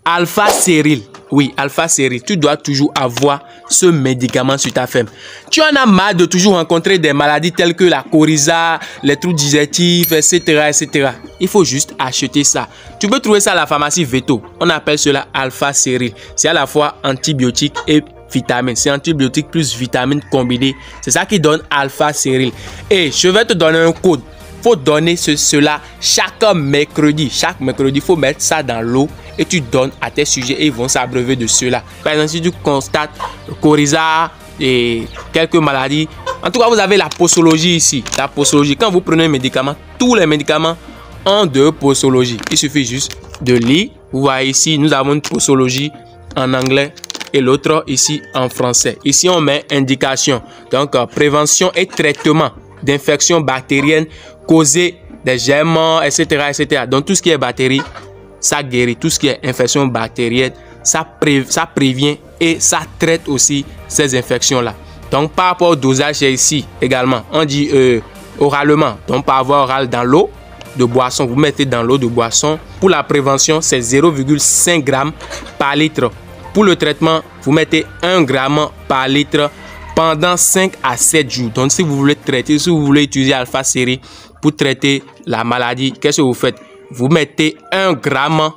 Alpha Céryl. Oui, Alpha Céryl. Tu dois toujours avoir ce médicament sur ta ferme. Tu en as marre de toujours rencontrer des maladies telles que la coryza, les trous digestifs, etc., etc. Il faut juste acheter ça. Tu peux trouver ça à la pharmacie Veto. On appelle cela Alpha Céryl. C'est à la fois antibiotique et vitamines. C'est antibiotique plus vitamines combinées. C'est ça qui donne Alpha Céryl. Et je vais te donner un code. Il faut donner cela chaque mercredi. Chaque mercredi, il faut mettre ça dans l'eau et tu donnes à tes sujets et ils vont s'abreuver de cela. Par exemple, si tu constates coryza et quelques maladies, en tout cas, vous avez la posologie ici. La posologie, quand vous prenez un médicament, tous les médicaments ont de posologie. Il suffit juste de lire. Vous voyez ici, nous avons une posologie en anglais et l'autre ici en français. Ici, on met indication. Donc, prévention et traitement d'infections bactériennes causées des germes, etc., etc. Donc, tout ce qui est bactéries, ça guérit. Tout ce qui est infection bactérienne, ça prévient et ça traite aussi ces infections-là. Donc, par rapport au dosage, c'est ici également. On dit oralement. Donc, par voie orale dans l'eau de boisson. Vous mettez dans l'eau de boisson. Pour la prévention, c'est 0,5 g par litre. Pour le traitement, vous mettez 1 g par litre pendant 5 à 7 jours. Donc, si vous voulez traiter, si vous voulez utiliser Alpha Céryl pour traiter la maladie, qu'est-ce que vous faites? Vous mettez 1 g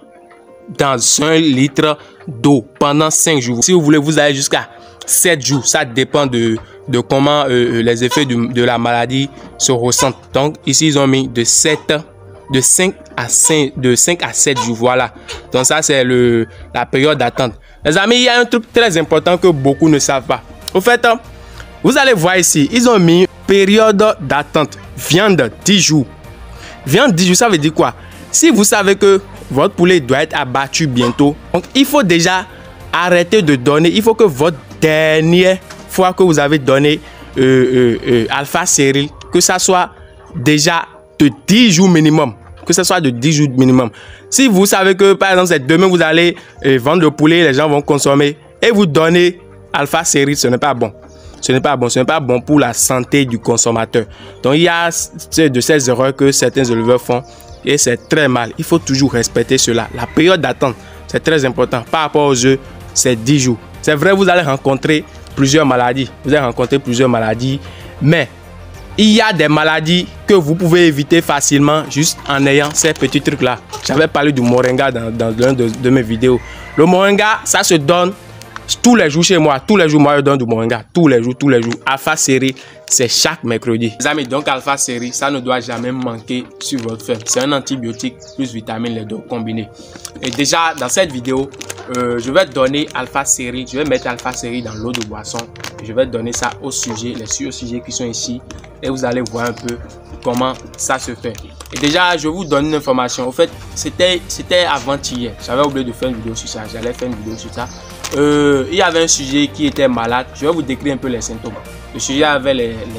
dans 1 litre d'eau pendant 5 jours. Si vous voulez, vous allez jusqu'à 7 jours. Ça dépend de comment les effets de la maladie se ressentent. Donc, ici, ils ont mis de 5 à 7 jours. Voilà. Donc, ça, c'est la période d'attente. Les amis, il y a un truc très important que beaucoup ne savent pas. Au fait, vous allez voir ici, ils ont mis période d'attente. Viande 10 jours. Viande 10 jours, ça veut dire quoi? Si vous savez que votre poulet doit être abattu bientôt, donc il faut déjà arrêter de donner. Il faut que votre dernière fois que vous avez donné Alpha Céryl, que ça soit déjà de 10 jours minimum. Que ce soit de 10 jours minimum. Si vous savez que, par exemple, c'est demain, vous allez vendre le poulet, les gens vont consommer, et vous donnez Alpha Céryl, ce n'est pas bon. Ce n'est pas bon. Ce n'est pas bon pour la santé du consommateur. Donc, il y a de ces erreurs que certains éleveurs font, et c'est très mal. Il faut toujours respecter cela. La période d'attente, c'est très important. Par rapport aux œufs, c'est 10 jours. C'est vrai, vous allez rencontrer plusieurs maladies. Vous allez rencontrer plusieurs maladies, mais il y a des maladies que vous pouvez éviter facilement juste en ayant ces petits trucs-là. J'avais parlé du moringa dans l'un de mes vidéos. Le moringa, ça se donne tous les jours chez moi. Tous les jours, moi, je donne du moringa. Tous les jours. Alpha Céryl, c'est chaque mercredi. Les amis, donc Alpha Céryl, ça ne doit jamais manquer sur votre ferme. C'est un antibiotique plus vitamine, les deux combinés. Et déjà, dans cette vidéo, je vais donner Alpha Céryl. Je vais mettre Alpha Céryl dans l'eau de boisson. Je vais donner ça au sujet, les sujets qui sont ici. Et vous allez voir un peu comment ça se fait. Et déjà, je vous donne une information. En fait, c'était avant-hier. J'avais oublié de faire une vidéo sur ça. J'allais faire une vidéo sur ça. Il y avait un sujet qui était malade. Je vais vous décrire un peu les symptômes. Le sujet avait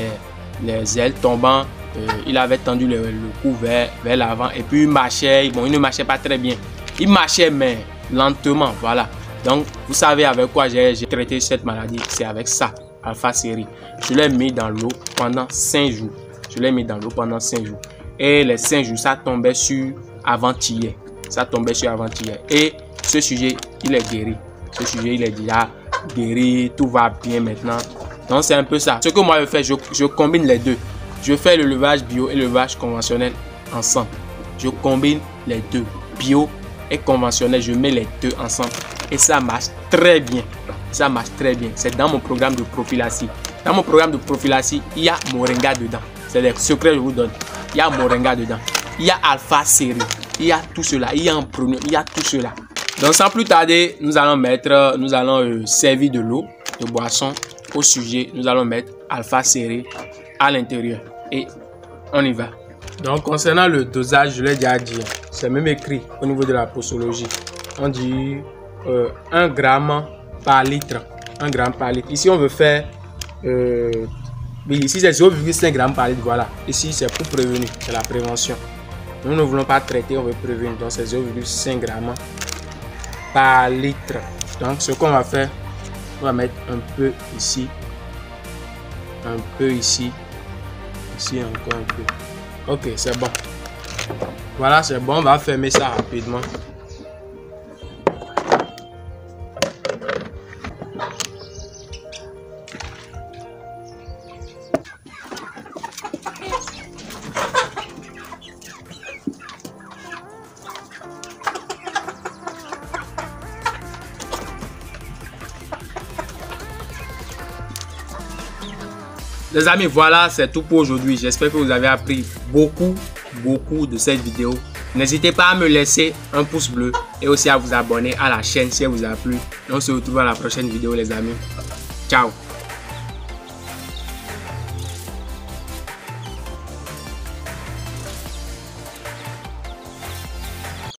les ailes tombant. Il avait tendu le cou vers l'avant. Et puis il marchait. Bon, il ne marchait pas très bien. Il marchait, mais lentement. Voilà. Donc, vous savez avec quoi j'ai traité cette maladie. C'est avec ça, Alpha Céryl. Je l'ai mis dans l'eau pendant 5 jours. Je l'ai mis dans l'eau pendant 5 jours. Et les 5 jours, ça tombait sur avant-hier. Ça tombait sur avant-hier. Et ce sujet, il est guéri. Ce sujet, il est déjà guéri. Tout va bien maintenant. Donc, c'est un peu ça. Ce que moi, je fais, je combine les deux. Je fais le levage bio et le levage conventionnel ensemble. Je combine les deux. Bio et conventionnel, je mets les deux ensemble. Et ça marche très bien. Ça marche très bien. C'est dans mon programme de prophylaxie. Dans mon programme de prophylaxie, il y a moringa dedans. C'est les secrets que je vous donne. Il y a moringa dedans. Il y a Alpha Céryl. Il y a tout cela. Il y a un premier. Il y a tout cela. Donc sans plus tarder, nous allons servir de l'eau de boisson au sujet. Nous allons mettre Alpha Céryl à l'intérieur. Et on y va. Donc concernant le dosage, je l'ai déjà dit. C'est même écrit au niveau de la posologie. On dit 1 g par litre. 1 g par litre. Ici, on veut faire... ici, c'est 0,5 g par litre. Voilà. Ici, c'est pour prévenir. C'est la prévention. Nous ne voulons pas traiter, on veut prévenir. Donc, c'est 0,5 g par litre. Donc, ce qu'on va faire, on va mettre un peu ici. Un peu ici. Ici, encore un peu. Ok, c'est bon. Voilà, c'est bon. On va fermer ça rapidement. Les amis, voilà, c'est tout pour aujourd'hui. J'espère que vous avez appris beaucoup de cette vidéo. N'hésitez pas à me laisser un pouce bleu et aussi à vous abonner à la chaîne si elle vous a plu. Et on se retrouve à la prochaine vidéo, les amis. Ciao.